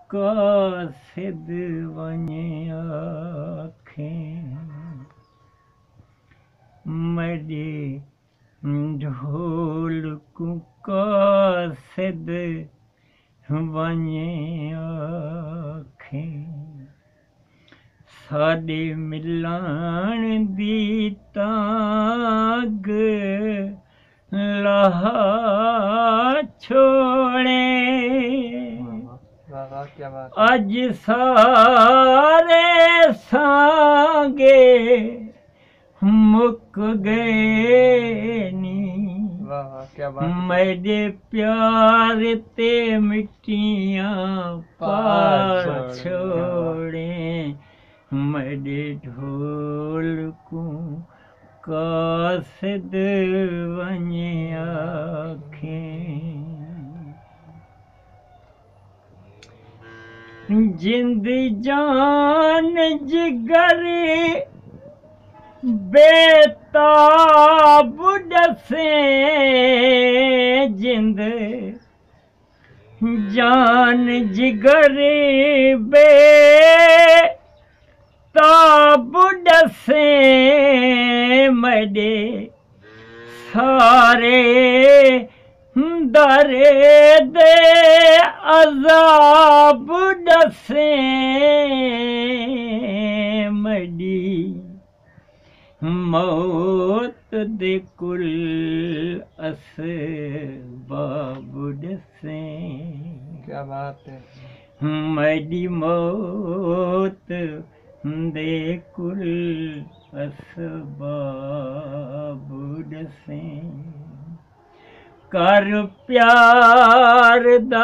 कासिद वञे आखें मॾे ढोलकू कासिद वञे आखें साॾे मिलण दी तांग लहा छोड़े अज सारे सांगे मुक गए नी मेरे प्यार ते मिट्टियां पार छोड़े मेरे ढोलकू कासिद वञे आखें जिंद जान जिगर बेताब डसे जिंद जान जिगर बेताब डसे मडे सारे दरे दे अजाब डसे मडी मौत दे कुल असबाब डसे क्या बात है मडी मौत दे कुल असबाब डसे कर प्यार दा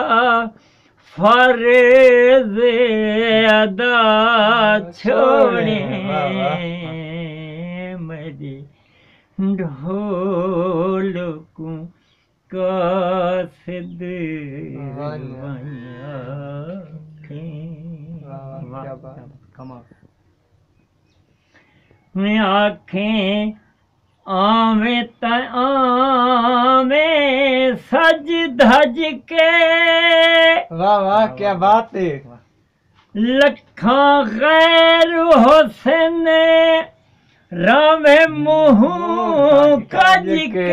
फर्ज अदा छोड़े मेरे ढोलकू कासिद मैं आखें आवे त आवे सज धज के वाह वाह क्या बात है लखा गैर हुसैन रामे मुँह कज के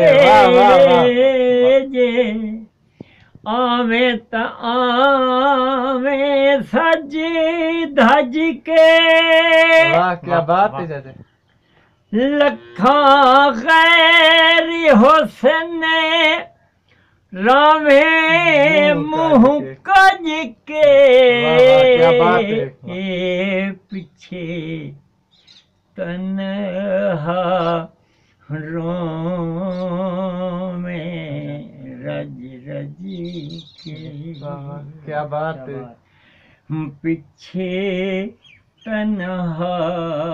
जे आवे त आवे सज धज के वाह क्या बात है चाचा लखा गैर हुसैन रामे मुँह कज के पीछे तन्हा रोमे रज रज के क्या बात है पीछे तन्हा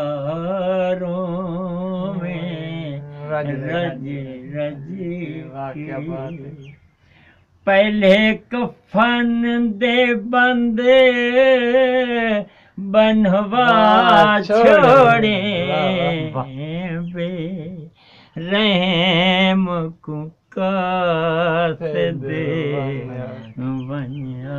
रोमे रज रज के पहले कफन दे बंदे बनवा छोड़े बे रहम को कासिद वञे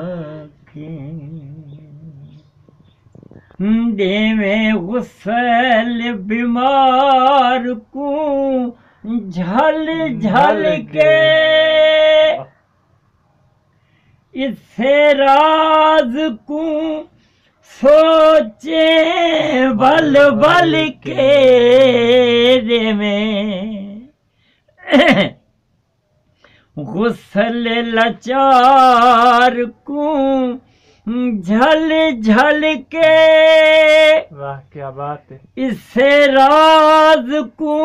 देवे गुसल बीमार को झल झल के इससे राज को सोचे बल बल के देवे गुसल लाचार को झल झल के वाह क्या बात है इससे राज को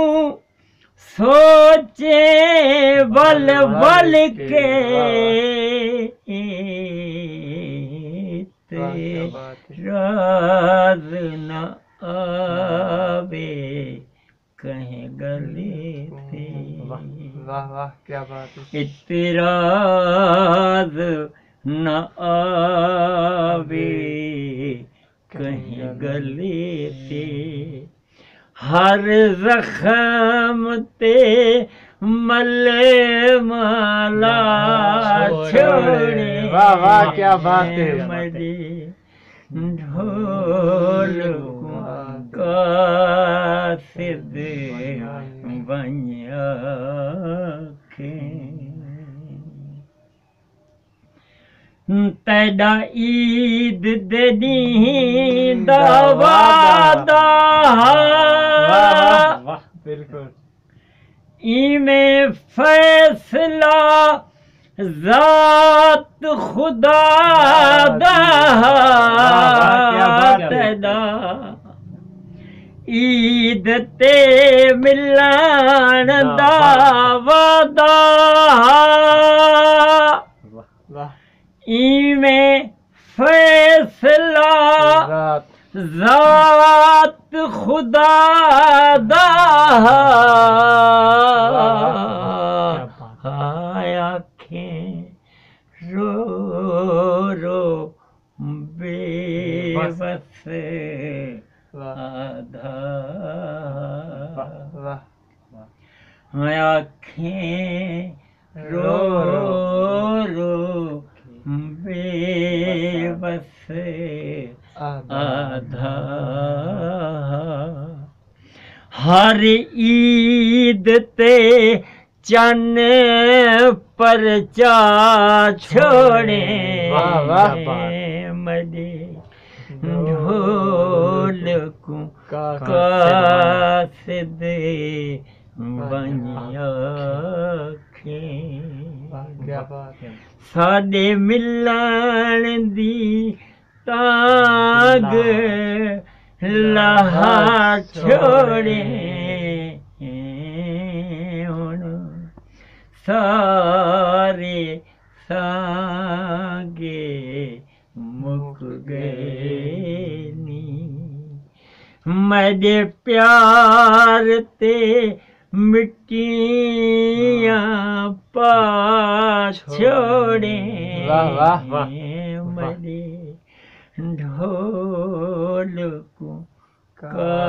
सोचे बल बल के राज न आवे कहीं गले थे वाह वाह क्या बात है इतराज न आवे कहीं गले थे हर जख्म ते मले माला छोड़े वाह वाह क्या बात है मरे ढोल कासिद बनिया तैडा ईद दे ॾींहुं दा वादा बिल्कुल इमें फैसला ज़ात खुदा दा तैडा ईद ते मिलन दा वादा इमें फैसला ज़ात खुदा दा आँखें रो रो बेबस आधा आँखें रो रो बेबस आधा हर ईद ते चन पर चा छोड़े मरे ढोल को कासिद बनिया साडे मिलन दी ताग लहा छोड़े हुण सारे सागे मुक गए नी मेरे प्यार ते मिट्टियां पा छोड़े मरे ढोल को का